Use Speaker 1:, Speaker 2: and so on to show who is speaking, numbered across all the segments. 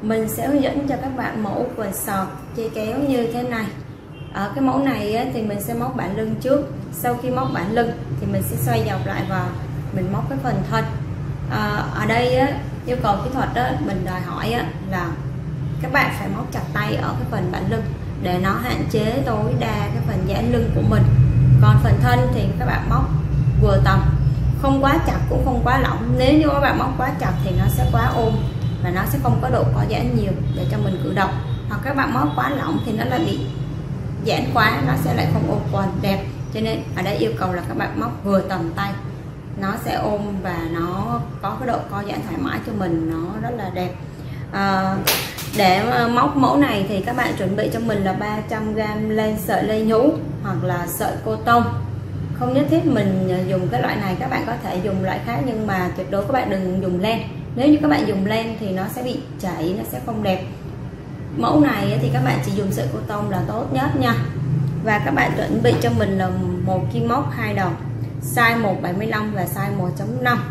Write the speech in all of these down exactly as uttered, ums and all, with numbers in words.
Speaker 1: mình sẽ hướng dẫn cho các bạn mẫu quần sọt dây kéo như thế này. Ở cái mẫu này á, thì mình sẽ móc bản lưng trước, sau khi móc bản lưng thì mình sẽ xoay dọc lại và mình móc cái phần thân. À, ở đây á, yêu cầu kỹ thuật á, mình đòi hỏi á, là các bạn phải móc chặt tay ở cái phần bản lưng để nó hạn chế tối đa cái phần giãn lưng của mình. Còn phần thân thì các bạn móc vừa tầm, không quá chặt cũng không quá lỏng. Nếu như các bạn móc quá chặt thì nó sẽ quá ôm và nó sẽ không có độ co giãn nhiều để cho mình cử động. Hoặc các bạn móc quá lỏng thì nó lại bị giãn quá, nó sẽ lại không ôm quần đẹp. Cho nên ở đây yêu cầu là các bạn móc vừa tầm tay, nó sẽ ôm và nó có cái độ co giãn thoải mái cho mình, nó rất là đẹp. À, để móc mẫu này thì các bạn chuẩn bị cho mình là ba trăm gam len sợi lê nhũ hoặc là sợi cô tông. Không nhất thiết mình dùng cái loại này, các bạn có thể dùng loại khác, nhưng mà tuyệt đối các bạn đừng dùng len. Nếu như các bạn dùng len thì nó sẽ bị chảy, nó sẽ không đẹp. Mẫu này thì các bạn chỉ dùng sợi cô tông là tốt nhất nha. Và các bạn chuẩn bị cho mình là một kim móc hai đầu, size một bảy mươi lăm và size một chấm năm,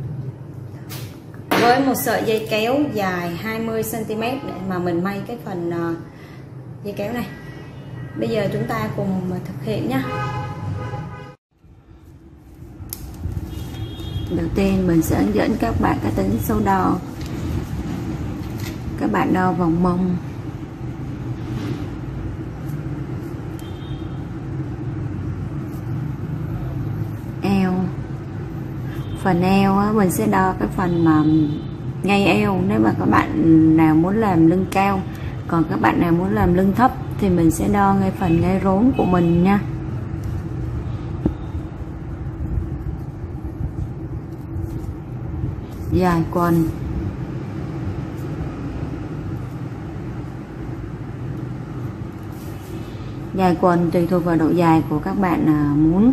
Speaker 1: với một sợi dây kéo dài hai mươi xăng ti mét để mà mình may cái phần uh, dây kéo này. Bây giờ chúng ta cùng thực hiện nhé. Đầu tiên mình sẽ hướng dẫn các bạn cái tính số đo. Các bạn đo vòng mông, eo. Phần eo á, mình sẽ đo cái phần mà ngay eo nếu mà các bạn nào muốn làm lưng cao. Còn các bạn nào muốn làm lưng thấp thì mình sẽ đo ngay phần ngay rốn của mình nha. Dài quần, dài quần tùy thuộc vào độ dài của các bạn à, muốn.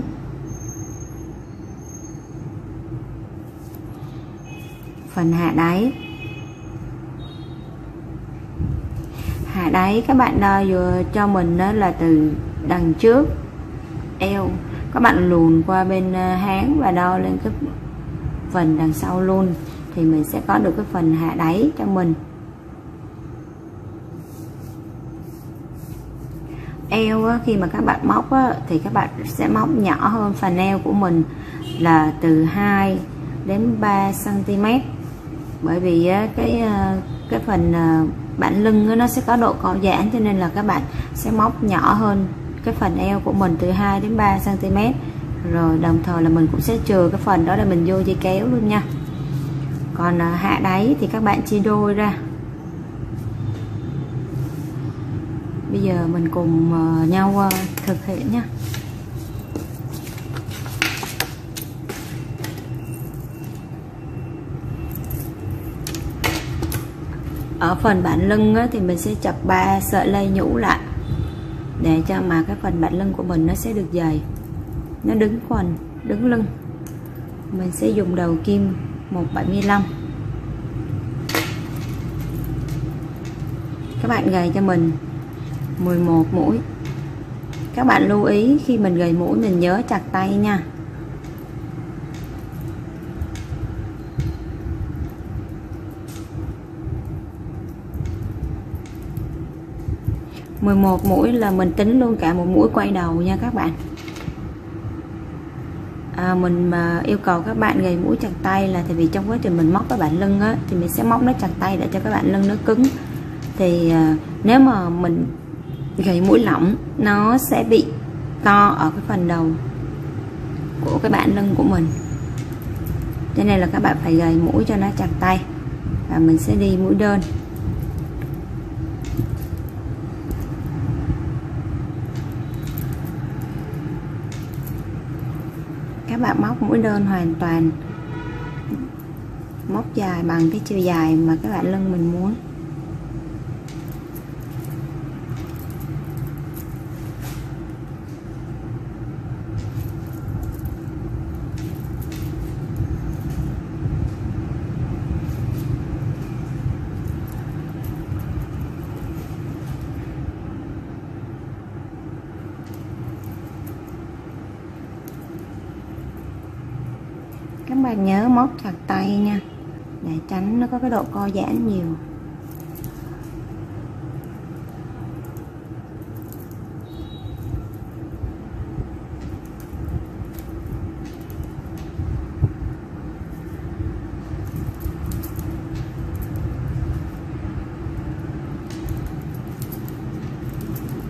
Speaker 1: Phần hạ đáy, hạ đáy các bạn đo vừa cho mình đó là từ đằng trước eo, các bạn luồn qua bên háng và đo lên cái phần đằng sau luôn thì mình sẽ có được cái phần hạ đáy cho mình. Eo á, khi mà các bạn móc á, thì các bạn sẽ móc nhỏ hơn phần eo của mình là từ hai đến ba xăng ti mét, bởi vì á, cái cái phần bản lưng á, nó sẽ có độ co giãn, cho nên là các bạn sẽ móc nhỏ hơn cái phần eo của mình từ hai đến ba xăng ti mét. Rồi đồng thời là mình cũng sẽ chừa cái phần đó để mình vô dây kéo luôn nha. Còn à, hạ đáy thì các bạn chia đôi ra. Bây giờ mình cùng uh, nhau uh, thực hiện nhé. Ở phần bản lưng á, thì mình sẽ chập ba sợi lê nhũ lại để cho mà cái phần bản lưng của mình nó sẽ được dày, nó đứng quần, đứng lưng. Mình sẽ dùng đầu kim một bảy mươi lăm. Các bạn gầy cho mình mười một mũi. Các bạn lưu ý khi mình gầy mũi mình nhớ chặt tay nha. mười một mũi là mình tính luôn cả một mũi quay đầu nha các bạn. À, mình mà yêu cầu các bạn gầy mũi chặt tay là tại vì trong quá trình mình móc cái bản lưng á, thì mình sẽ móc nó chặt tay để cho cái bản lưng nó cứng. Thì à, nếu mà mình gầy mũi lỏng nó sẽ bị to ở cái phần đầu của cái bản lưng của mình, cho nên là các bạn phải gầy mũi cho nó chặt tay. Và mình sẽ đi mũi đơn. Các bạn móc mũi đơn hoàn toàn, móc dài bằng cái chiều dài mà các bạn lưng mình muốn. Các bạn nhớ móc chặt tay nha, để tránh nó có cái độ co giãn nhiều.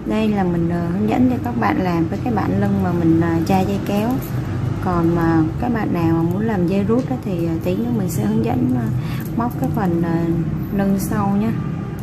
Speaker 1: Đây là mình hướng dẫn cho các bạn làm với cái bản lưng mà mình tra dây kéo. Còn mà các bạn nào mà muốn làm dây rút đó thì tí nữa mình sẽ hướng dẫn móc cái phần lưng sau nhé.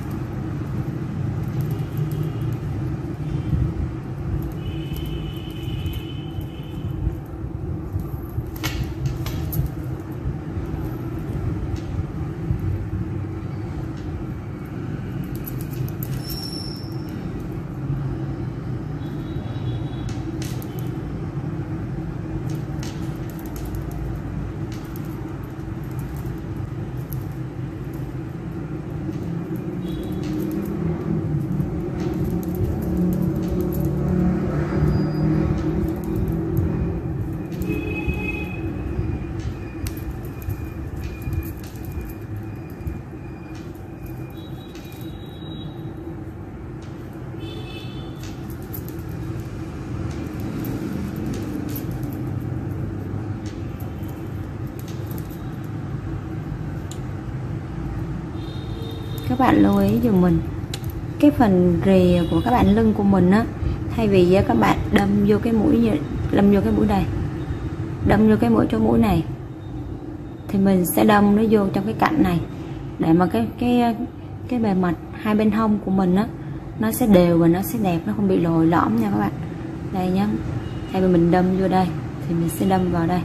Speaker 1: Các bạn lưu ý dùm mình cái phần rìa của các bạn lưng của mình á, thay vì các bạn đâm vô cái mũi, đâm vô cái mũi đây, đâm vô cái mũi chỗ mũi này, thì mình sẽ đâm nó vô trong cái cạnh này để mà cái cái cái bề mặt hai bên hông của mình á nó sẽ đều và nó sẽ đẹp, nó không bị lồi lõm nha các bạn. Đây nhá, thay vì mình đâm vô đây thì mình sẽ đâm vào đây.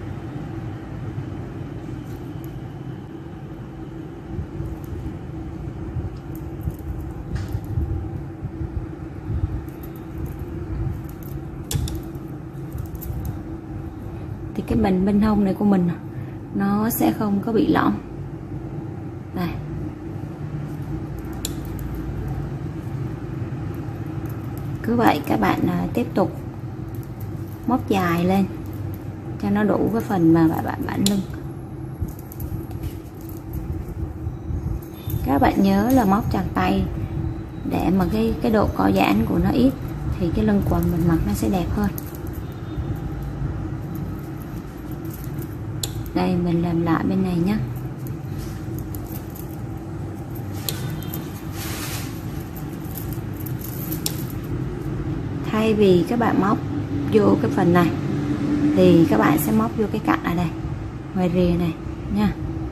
Speaker 1: Thì cái bên bên hông này của mình nó sẽ không có bị lõm. Đây. Cứ vậy các bạn tiếp tục móc dài lên cho nó đủ cái phần mà bạn bạn bản lưng. Các bạn nhớ là móc chặt tay để mà cái cái độ co giãn của nó ít thì cái lưng quần mình mặc nó sẽ đẹp hơn. Đây mình làm lại bên này nhé. Thay vì các bạn móc vô cái phần này thì các bạn sẽ móc vô cái cạnh ở đây, ngoài rìa này nha.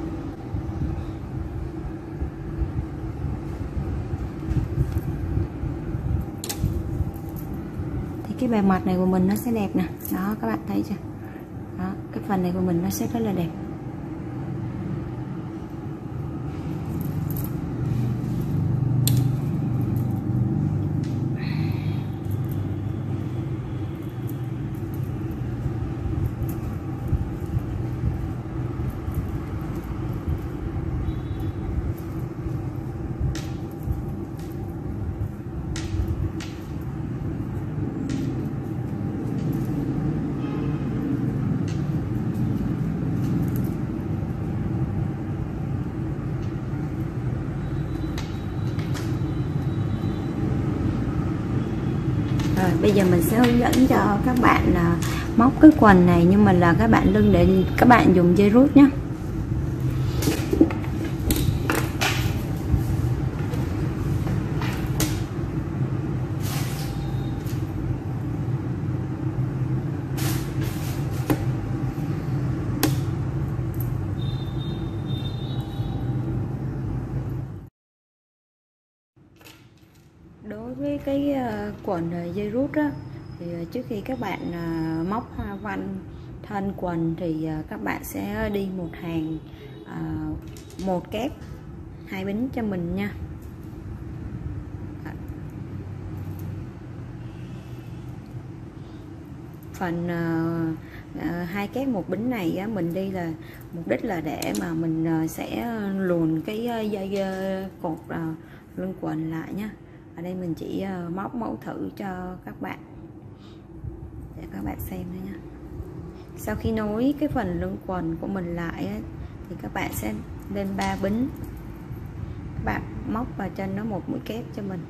Speaker 1: Thì cái bề mặt này của mình nó sẽ đẹp nè. Đó các bạn thấy chưa? Đó, cái phần này của mình nó sẽ rất là đẹp. Rồi bây giờ mình sẽ hướng dẫn cho các bạn là móc cái quần này nhưng mà là các bạn lưng để các bạn dùng dây rút nhé. Đối với cái quần dây rút á, thì trước khi các bạn móc hoa văn thân quần thì các bạn sẽ đi một hàng một kép hai bính cho mình nha. Phần hai kép một bính này á, mình đi là mục đích là để mà mình sẽ luồn cái dây cột lưng quần lại nhé. Ở đây mình chỉ móc mẫu thử cho các bạn để các bạn xem thôi nha. Sau khi nối cái phần lưng quần của mình lại ấy, thì các bạn sẽ lên ba bính, các bạn móc vào chân nó một mũi kép cho mình.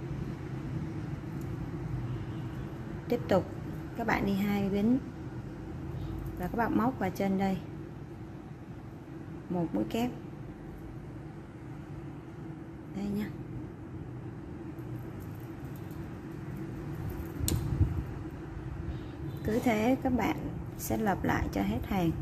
Speaker 1: Tiếp tục các bạn đi hai bính và các bạn móc vào chân đây một mũi kép đây nha. Cứ thế các bạn sẽ lặp lại cho hết hàng.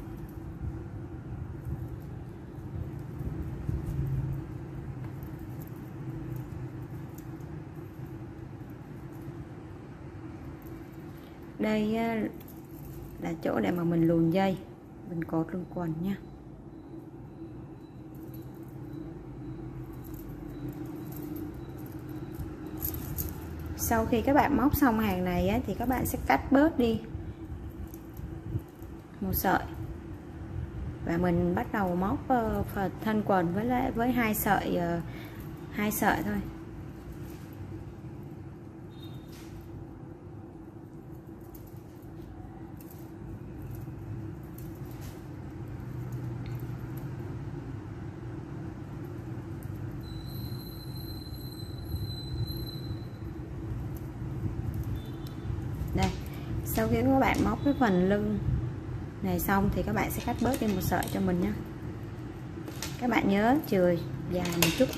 Speaker 1: Đây là chỗ để mà mình luồn dây, mình cột lưng quần nha. Sau khi các bạn móc xong hàng này á, thì các bạn sẽ cắt bớt đi một sợi và mình bắt đầu móc uh, phần thân quần với lại với hai sợi uh, hai sợi thôi. Đây, sau khi các bạn móc cái phần lưng này xong thì các bạn sẽ cắt bớt đi một sợi cho mình nhé. Các bạn nhớ chừa dài một chút.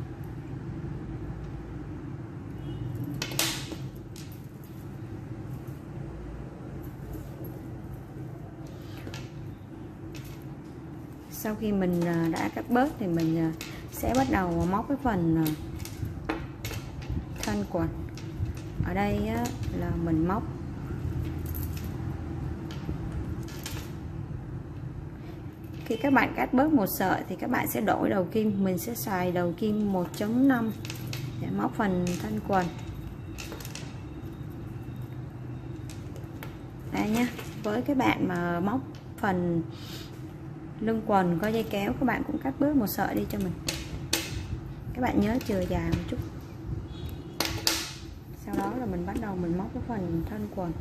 Speaker 1: Sau khi mình đã cắt bớt thì mình sẽ bắt đầu móc cái phần thân quần. Ở đây là mình móc khi các bạn cắt bớt một sợi thì các bạn sẽ đổi đầu kim. Mình sẽ xài đầu kim một chấm năm để móc phần thân quần. Đây nhé, với các bạn mà móc phần lưng quần có dây kéo, các bạn cũng cắt bớt một sợi đi cho mình. Các bạn nhớ chừa dài một chút. Sau đó là mình bắt đầu mình móc cái phần thân quần.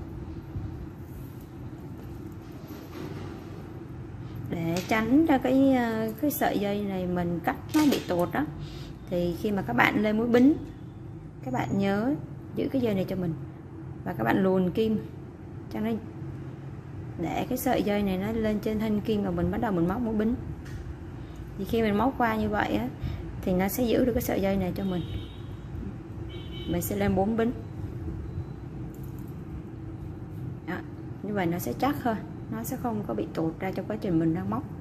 Speaker 1: Để tránh cho cái cái sợi dây này mình cắt nó bị tuột đó, thì khi mà các bạn lên mũi bính, các bạn nhớ giữ cái dây này cho mình và các bạn luồn kim cho nó, để cái sợi dây này nó lên trên thân kim và mình bắt đầu mình móc mũi bính. Thì khi mình móc qua như vậy á, thì nó sẽ giữ được cái sợi dây này cho mình. Mình sẽ lên bốn bính. Đó, như vậy nó sẽ chắc hơn, nó sẽ không có bị tuột ra trong quá trình mình đang móc.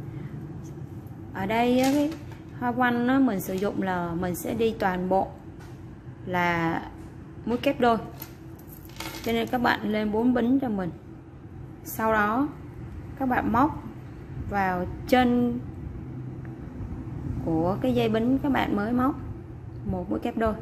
Speaker 1: Ở đây cái hoa văn nó mình sử dụng là mình sẽ đi toàn bộ là mũi kép đôi, cho nên các bạn lên bốn bính cho mình. Sau đó các bạn móc vào chân của cái dây bính các bạn mới móc một mũi kép đôi.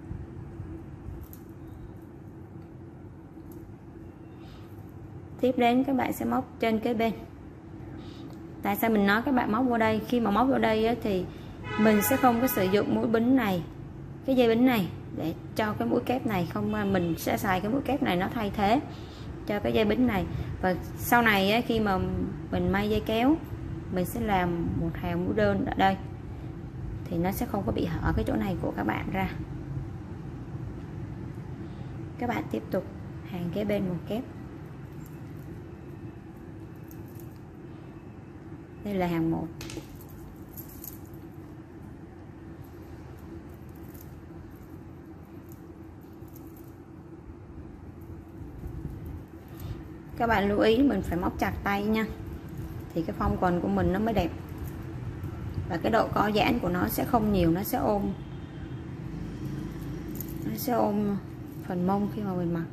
Speaker 1: Tiếp đến các bạn sẽ móc trên kế bên. Tại sao mình nói các bạn móc vô đây? Khi mà móc vô đây á, thì mình sẽ không có sử dụng mũi bính này, cái dây bính này để cho cái mũi kép này, không mà mình sẽ xài cái mũi kép này nó thay thế cho cái dây bính này. Và sau này á, khi mà mình may dây kéo, mình sẽ làm một hàng mũi đơn ở đây thì nó sẽ không có bị hở cái chỗ này của các bạn ra. Các bạn tiếp tục hàng kế bên một kép. Đây là hàng một. Các bạn lưu ý mình phải móc chặt tay nha, thì cái phong quần của mình nó mới đẹp, và cái độ co giãn của nó sẽ không nhiều, nó sẽ ôm nó sẽ ôm phần mông khi mà mình mặc.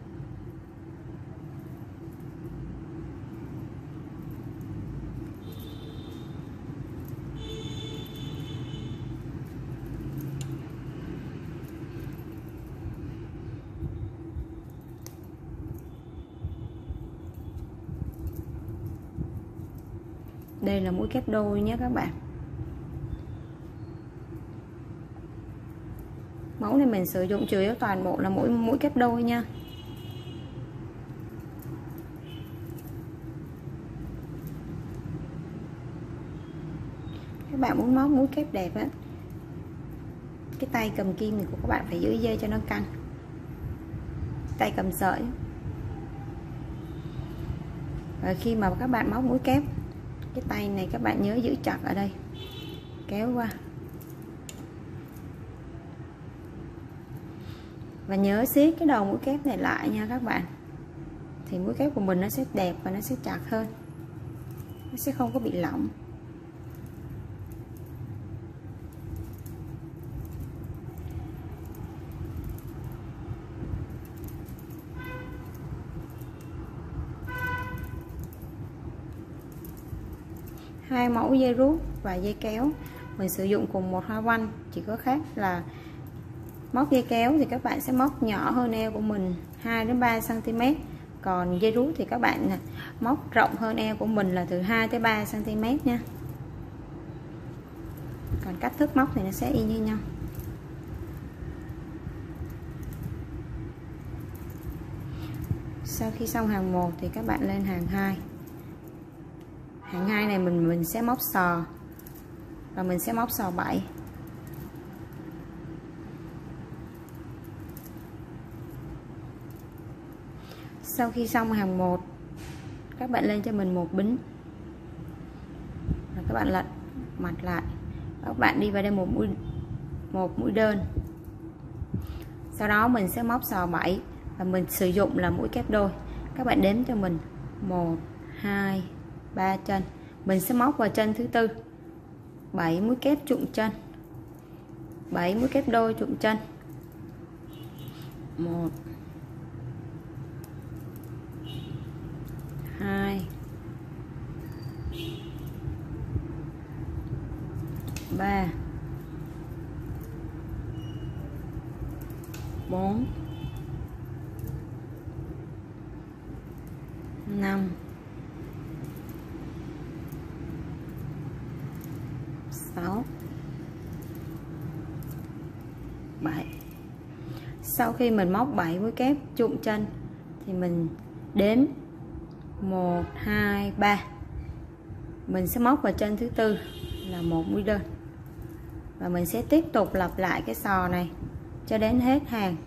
Speaker 1: Đây là mũi kép đôi nhé các bạn. Mẫu này mình sử dụng chủ yếu toàn bộ là mũi mũi kép đôi nha. Các bạn muốn móc mũi kép đẹp á, cái tay cầm kim này của các bạn phải giữ dây cho nó căng, tay cầm sợi. Và khi mà các bạn móc mũi kép, cái tay này các bạn nhớ giữ chặt ở đây, kéo qua. Và nhớ siết cái đầu mũi kép này lại nha các bạn. thì mũi kép của mình nó sẽ đẹp và nó sẽ chặt hơn, nó sẽ không có bị lỏng. Hai mẫu dây rút và dây kéo mình sử dụng cùng một hoa văn, chỉ có khác là móc dây kéo thì các bạn sẽ móc nhỏ hơn eo của mình hai đến ba xăng ti mét, còn dây rút thì các bạn móc rộng hơn eo của mình là từ hai tới ba xăng ti mét nha. Còn cách thức móc thì nó sẽ y như nhau. Sau khi xong hàng một thì các bạn lên hàng hai. Hàng hai này mình mình sẽ móc sò và mình sẽ móc sò bảy. Sau khi xong hàng một, các bạn lên cho mình một bính và các bạn lật mặt lại, các bạn đi vào đây một mũi một mũi đơn. Sau đó mình sẽ móc sò bảy và mình sử dụng là mũi kép đôi. Các bạn đếm cho mình một hai ba chân, mình sẽ móc vào chân thứ tư bảy mũi kép trụng chân, bảy mũi kép đôi trụng chân, một hai ba bốn năm sáu bảy. Sau khi mình móc bảy mũi kép trụng chân thì mình đếm một hai ba, mình sẽ móc vào chân thứ tư là một mũi đơn và mình sẽ tiếp tục lặp lại cái sò này cho đến hết hàng.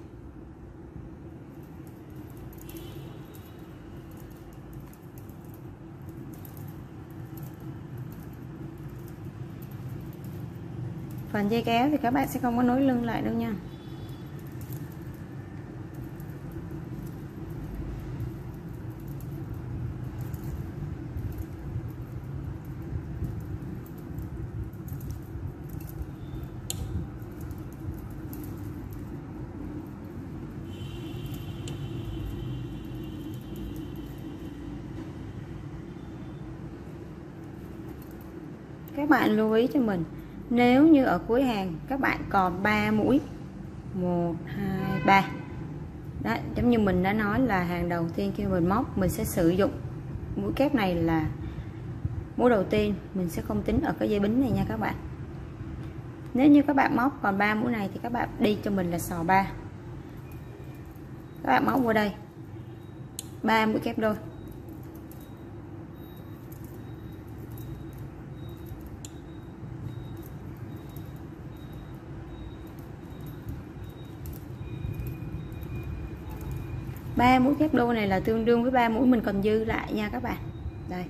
Speaker 1: Phần dây kéo thì các bạn sẽ không có nối lưng lại đâu nha. Các bạn lưu ý cho mình, nếu như ở cuối hàng các bạn còn ba mũi một hai ba đó, giống như mình đã nói là hàng đầu tiên khi mình móc mình sẽ sử dụng mũi kép này là mũi đầu tiên, mình sẽ không tính ở cái dây bính này nha các bạn. Nếu như các bạn móc còn ba mũi này thì các bạn đi cho mình là sò ba, các bạn móc vào đây ba mũi kép đôi, ba mũi kép đôi này là tương đương với ba mũi mình còn dư lại nha các bạn. Đây,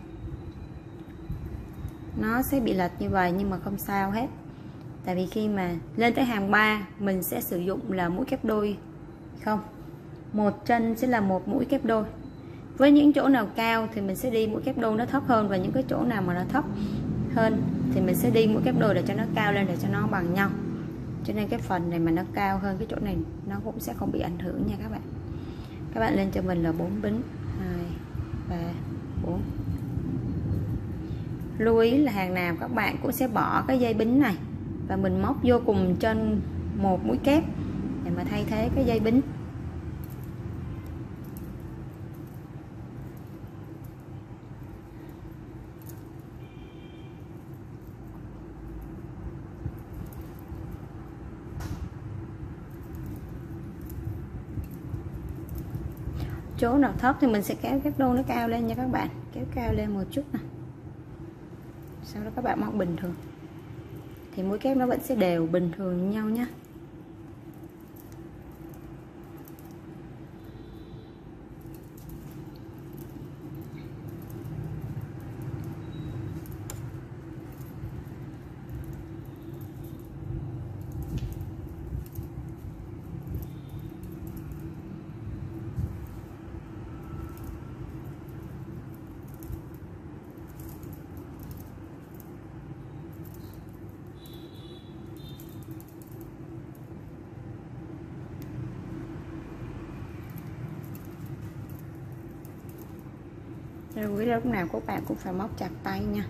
Speaker 1: nó sẽ bị lệch như vậy nhưng mà không sao hết, tại vì khi mà lên tới hàng ba mình sẽ sử dụng là mũi kép đôi không, một chân sẽ là một mũi kép đôi. Với những chỗ nào cao thì mình sẽ đi mũi kép đôi nó thấp hơn, và những cái chỗ nào mà nó thấp hơn thì mình sẽ đi mũi kép đôi để cho nó cao lên, để cho nó bằng nhau. Cho nên cái phần này mà nó cao hơn cái chỗ này nó cũng sẽ không bị ảnh hưởng nha các bạn. Các bạn lên cho mình là bốn bính, hai ba bốn. Lưu ý là hàng nào các bạn cũng sẽ bỏ cái dây bính này và mình móc vô cùng chân một mũi kép để mà thay thế cái dây bính. Chỗ nào thấp thì mình sẽ kéo các đôi nó cao lên nha các bạn, kéo cao lên một chút nè. Sau đó các bạn móc bình thường thì mũi kép nó vẫn sẽ đều bình thường như nhau nhé. lưu ý lúc nào các bạn cũng phải móc chặt tay nha.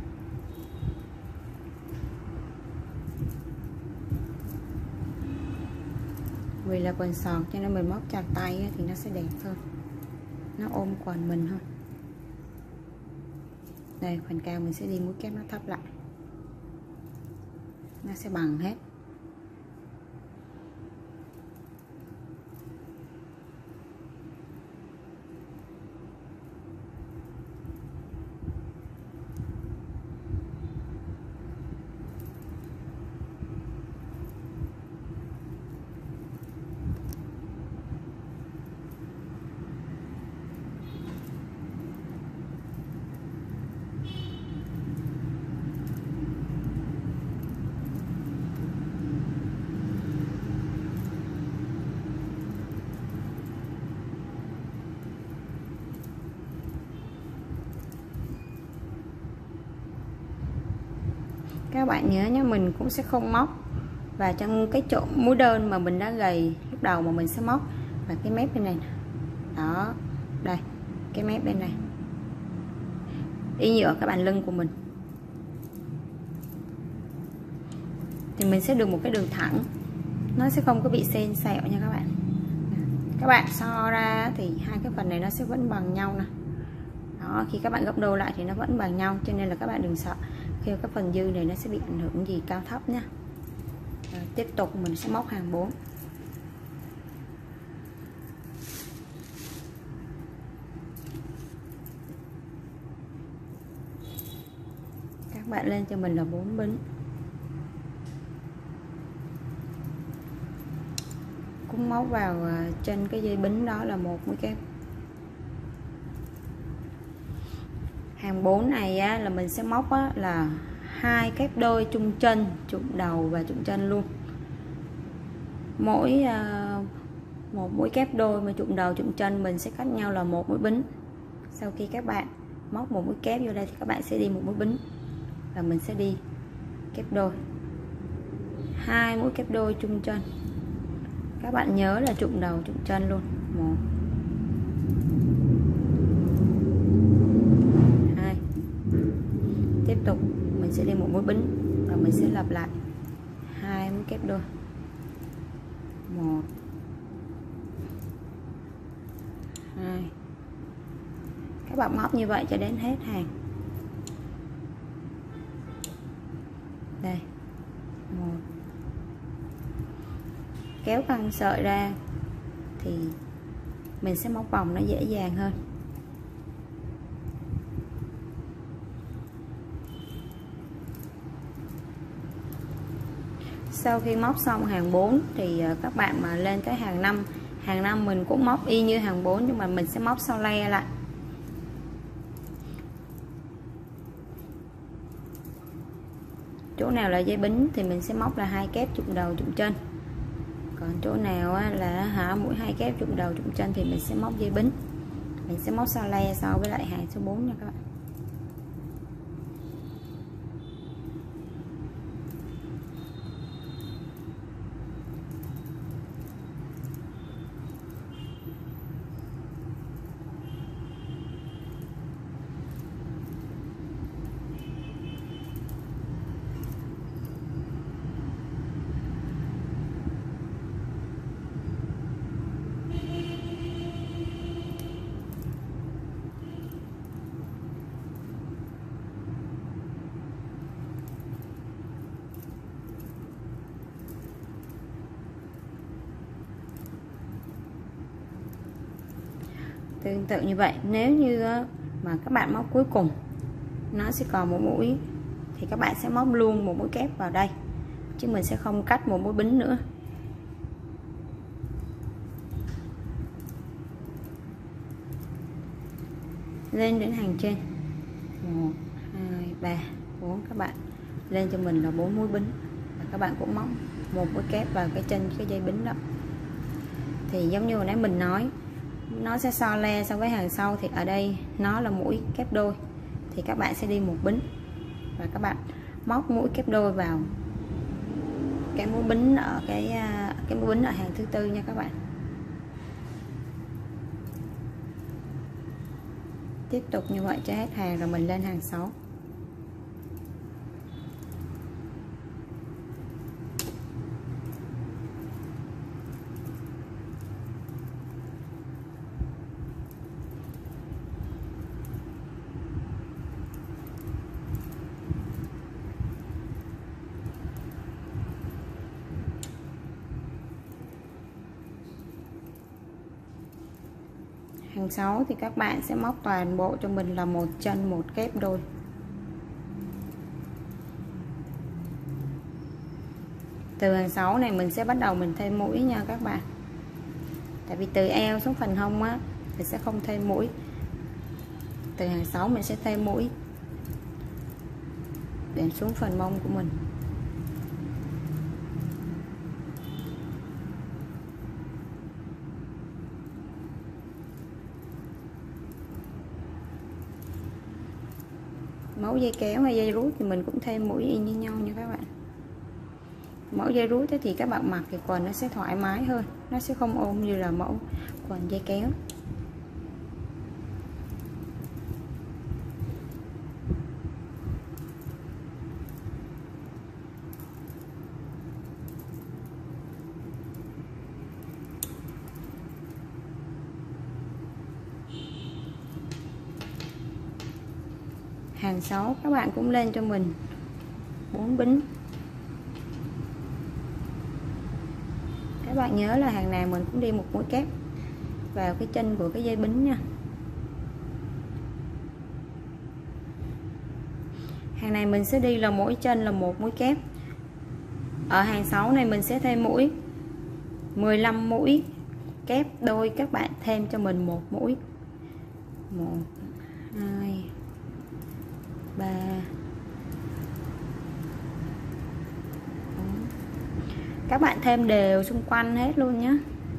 Speaker 1: Vì là quần sọt cho nên mình móc chặt tay thì nó sẽ đẹp hơn, nó ôm quần mình hơn. Đây, phần cao mình sẽ đi mũi kép nó thấp lại, nó sẽ bằng hết. Các bạn nhớ nhé, mình cũng sẽ không móc và trong cái chỗ mũi đơn mà mình đã gầy lúc đầu mà mình sẽ móc và cái mép bên này đó, đây cái mép bên này y như ở cái bàn lưng của mình thì mình sẽ được một cái đường thẳng, nó sẽ không có bị xen xẹo nha các bạn. Các bạn so ra thì hai cái phần này nó sẽ vẫn bằng nhau nè. Đó, khi các bạn gấp đôi lại thì nó vẫn bằng nhau, cho nên là các bạn đừng sợ khi cái phần dư này nó sẽ bị ảnh hưởng gì cao thấp nha. Rồi, tiếp tục mình sẽ móc hàng bốn. Các bạn lên cho mình là bốn bính, cũng móc vào trên cái dây bính đó là một mũi kép. Hàng bốn này á, là mình sẽ móc á, là hai kép đôi chung chân, trụm đầu và trụm chân luôn. Mỗi uh, một mũi kép đôi mà trụm đầu trụm chân mình sẽ cách nhau là một mũi bính. Sau khi các bạn móc một mũi kép vô đây thì các bạn sẽ đi một mũi bính và mình sẽ đi kép đôi, hai mũi kép đôi chung chân. Các bạn nhớ là trụm đầu trụm chân luôn. Một, hai, tiếp tục mình sẽ đi một mũi bính và mình sẽ lặp lại hai mũi kép đôi. Một, hai. Các bạn móc như vậy cho đến hết hàng. Đây, một, kéo căng sợi ra thì mình sẽ móc vòng nó dễ dàng hơn. Sau khi móc xong hàng bốn thì các bạn mà lên tới hàng năm, hàng năm mình cũng móc y như hàng bốn nhưng mà mình sẽ móc sau le lại. Chỗ nào là dây bính thì mình sẽ móc là hai kép trụm đầu trụm chân, còn chỗ nào là hả mũi hai kép trụm đầu trụm chân thì mình sẽ móc dây bính. Mình sẽ móc sau le so với lại hàng số bốn nha các bạn. Tương tự như vậy, nếu như mà các bạn móc cuối cùng nó sẽ còn một mũi thì các bạn sẽ móc luôn một mũi kép vào đây, chứ mình sẽ không cắt một mũi bính nữa. Lên đến hàng trên một, hai, ba, bốn, các bạn lên cho mình là bốn mũi bính và các bạn cũng móc một mũi kép vào cái chân cái dây bính đó. Thì giống như hồi nãy mình nói, nó sẽ so le so với hàng sau, thì ở đây nó là mũi kép đôi thì các bạn sẽ đi một bính và các bạn móc mũi kép đôi vào cái mũi bính ở cái cái mũi bính ở hàng thứ tư nha các bạn. Tiếp tục như vậy cho hết hàng rồi mình lên hàng sáu. Hàng sáu thì các bạn sẽ móc toàn bộ cho mình là một chân một kép đôi. Từ hàng sáu này mình sẽ bắt đầu mình thêm mũi nha các bạn. Tại vì từ eo xuống phần hông á thì sẽ không thêm mũi. Từ hàng sáu mình sẽ thêm mũi để xuống phần mông của mình. Mẫu dây kéo hay dây rút thì mình cũng thêm mũi y như nhau nha các bạn. Mẫu dây rút thì các bạn mặc thì quần nó sẽ thoải mái hơn, nó sẽ không ôm như là mẫu quần dây kéo. Hàng sáu các bạn cũng lên cho mình bốn bính. Các bạn nhớ là hàng nào mình cũng đi một mũi kép vào cái chân của cái dây bính nha. Hàng này mình sẽ đi là mỗi chân là một mũi kép. Ở hàng sáu này mình sẽ thêm mũi mười lăm mũi kép đôi, các bạn thêm cho mình một mũi. một hai ba bốn. Các bạn thêm đều xung quanh hết luôn nhé.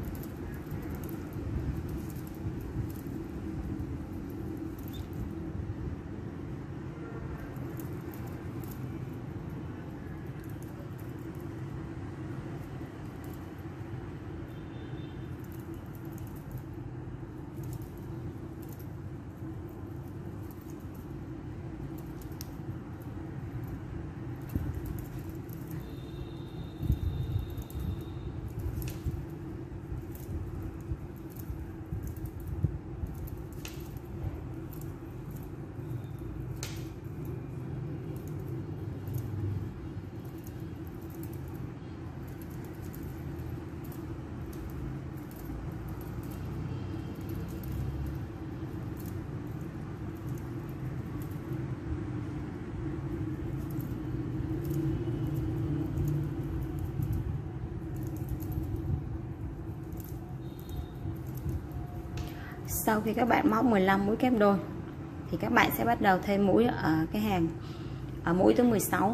Speaker 1: Sau khi các bạn móc mười lăm mũi kép đôi thì các bạn sẽ bắt đầu thêm mũi ở cái hàng ở mũi thứ mười sáu,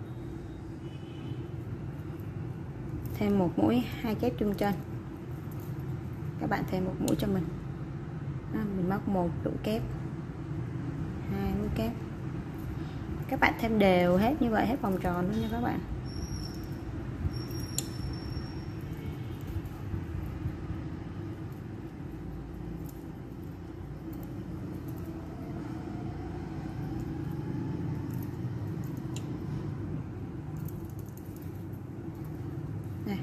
Speaker 1: thêm một mũi hai kép chung chân. Các bạn thêm một mũi cho mình. Đó, mình móc một mũi kép, hai mũi kép. Các bạn thêm đều hết như vậy, hết vòng tròn luôn nha các bạn. Này.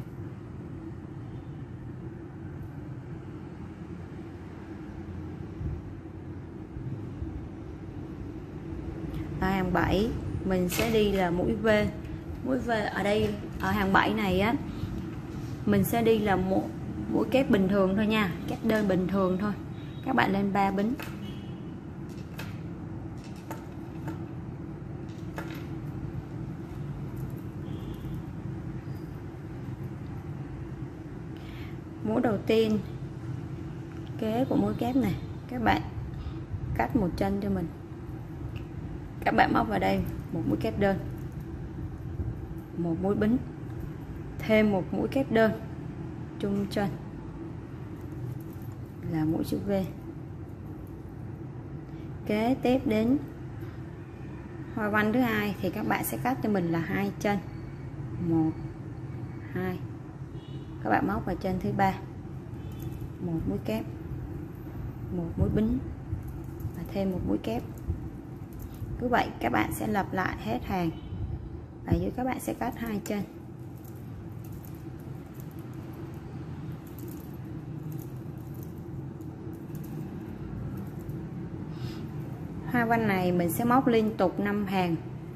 Speaker 1: Ở hàng bảy mình sẽ đi là mũi V. Mũi V ở đây ở hàng bảy này á mình sẽ đi là một mũi kép bình thường thôi nha, kép đơn bình thường thôi. Các bạn lên ba bính. Mũi đầu tiên kế của mũi kép này các bạn cắt một chân cho mình. Các bạn móc vào đây một mũi kép đơn, một mũi bính, thêm một mũi kép đơn chung chân là mũi chữ V. Kế tiếp đến hoa văn thứ hai thì các bạn sẽ cắt cho mình là hai chân, một hai. Các bạn móc vào chân thứ ba, một mũi kép, một mũi bính và thêm một mũi kép. Cứ vậy các bạn sẽ lặp lại hết hàng. Ở dưới các bạn sẽ cắt hai chân. Hoa văn này mình sẽ móc liên tục năm hàng.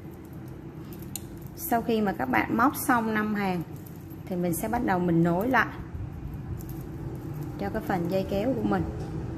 Speaker 1: Sau khi mà các bạn móc xong năm hàng thì mình sẽ bắt đầu mình nối lại cho cái phần dây kéo của mình.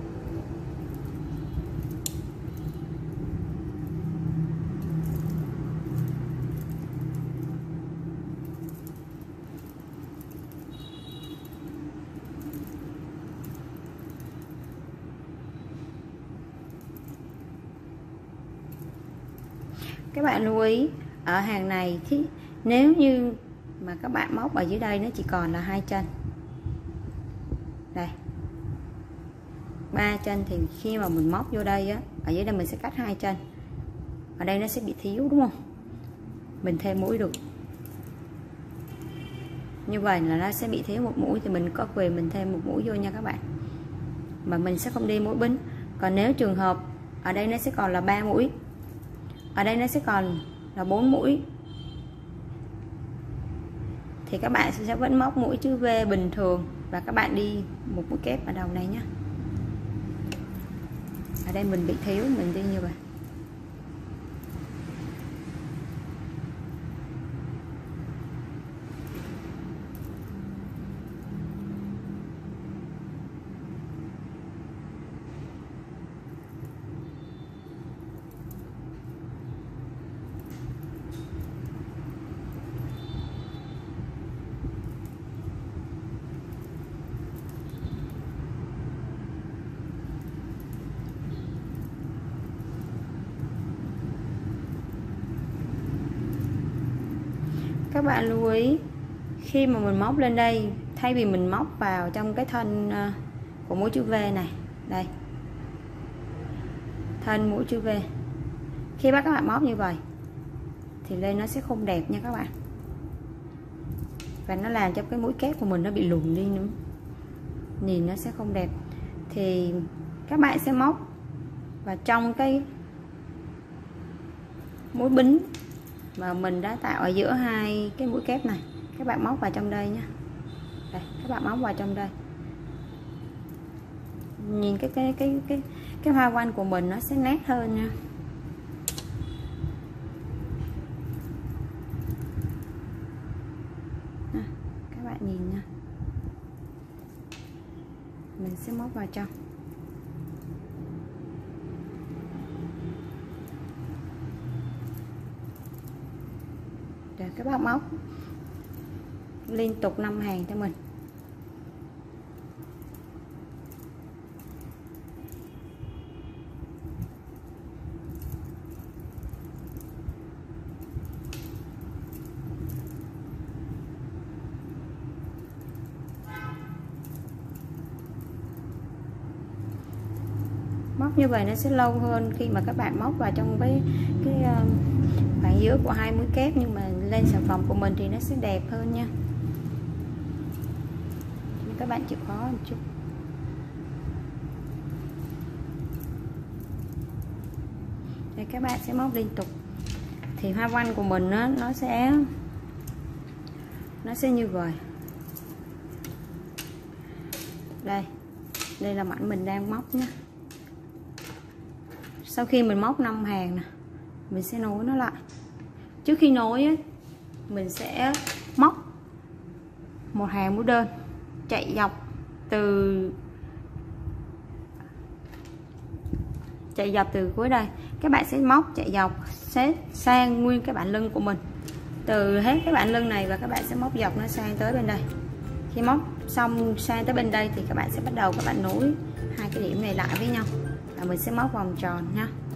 Speaker 1: Các bạn lưu ý ở hàng này thì nếu như mà các bạn móc ở dưới đây nó chỉ còn là hai chân, đây ba chân, thì khi mà mình móc vô đây á, ở dưới đây mình sẽ cắt hai chân, ở đây nó sẽ bị thiếu đúng không, mình thêm mũi được, như vậy là nó sẽ bị thiếu một mũi thì mình có quyền mình thêm một mũi vô nha các bạn, mà mình sẽ không đi mũi bính. Còn nếu trường hợp ở đây nó sẽ còn là ba mũi, ở đây nó sẽ còn là bốn mũi, thì các bạn sẽ vẫn móc mũi chữ V bình thường và các bạn đi một mũi kép ở đầu này nhé. Ở đây mình bị thiếu, mình đi như vậy. Các bạn lưu ý khi mà mình móc lên đây, thay vì mình móc vào trong cái thân của mũi chữ V này, đây thân mũi chữ V, khi bắt các bạn móc như vậy thì lên nó sẽ không đẹp nha các bạn, và nó làm cho cái mũi kép của mình nó bị lùn đi nữa, nhìn nó sẽ không đẹp. Thì các bạn sẽ móc vào trong cái mũi bính mà mình đã tạo ở giữa hai cái mũi kép này, các bạn móc vào trong đây nhé. Đây, các bạn móc vào trong đây, nhìn cái cái cái cái cái hoa văn của mình nó sẽ nét hơn nha. À, các bạn nhìn nha, mình sẽ móc vào trong. Rồi các bạn móc liên tục năm hàng cho mình. Móc như vậy nó sẽ lâu hơn khi mà các bạn móc vào trong cái cái uh, khoảng giữa của hai mũi kép, nhưng mà lên sản phẩm của mình thì nó sẽ đẹp hơn nha. Các bạn chịu khó một chút. Thì các bạn sẽ móc liên tục thì hoa văn của mình nó nó sẽ nó sẽ như vậy. Đây, đây là mảnh mình đang móc nhé. Sau khi mình móc năm hàng nè, mình sẽ nối nó lại. Trước khi nối ấy, mình sẽ móc một hàng mũi đơn chạy dọc từ chạy dọc từ cuối đây, các bạn sẽ móc chạy dọc sẽ sang nguyên cái bản lưng của mình, từ hết cái bản lưng này và các bạn sẽ móc dọc nó sang tới bên đây. Khi móc xong sang tới bên đây thì các bạn sẽ bắt đầu các bạn nối hai cái điểm này lại với nhau và mình sẽ móc vòng tròn nha.